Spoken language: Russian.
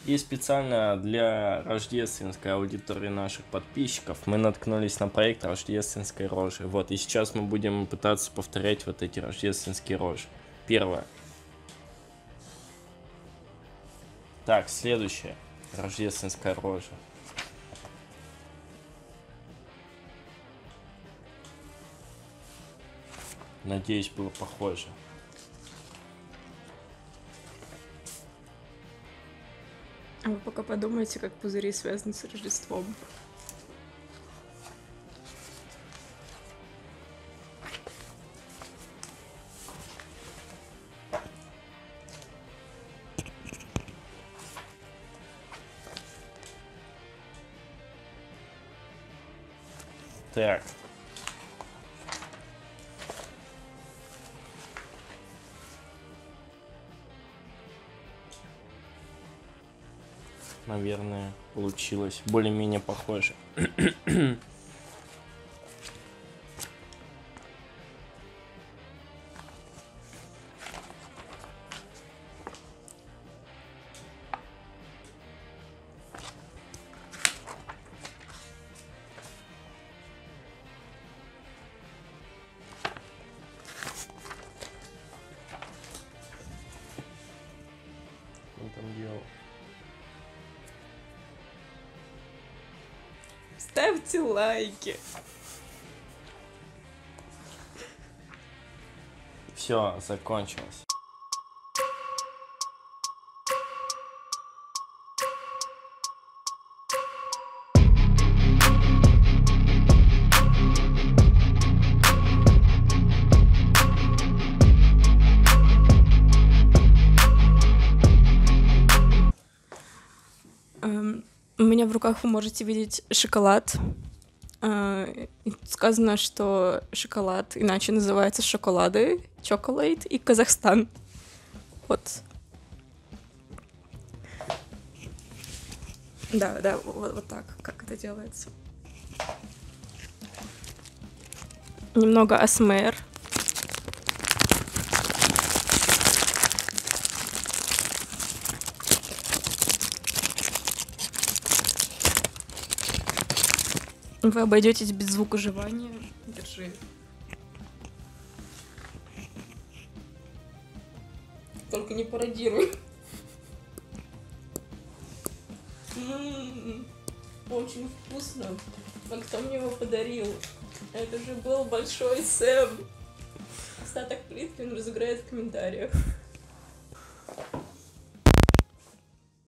И специально для рождественской аудитории наших подписчиков мы наткнулись на проект рождественской рожи. Вот, и сейчас мы будем пытаться повторять вот эти рождественские рожи. Первое. Так, следующее. Рождественская рожа. Надеюсь, было похоже. А вы пока подумайте, как пузыри связаны с Рождеством. Так. Наверное, получилось более-менее похоже. Что он там делал? Ставьте лайки. Все, закончилось. У меня в руках вы можете видеть шоколад. И сказано, что шоколад иначе называется шоколады, chocolate и Казахстан. Вот. Да, вот так, как это делается. Немного АСМР. Вы обойдетесь без звука жевания. Держи. Только не пародируй. Очень вкусно. А кто мне его подарил? Это же был Большой Сэм. Остаток плитки он разыграет в комментариях.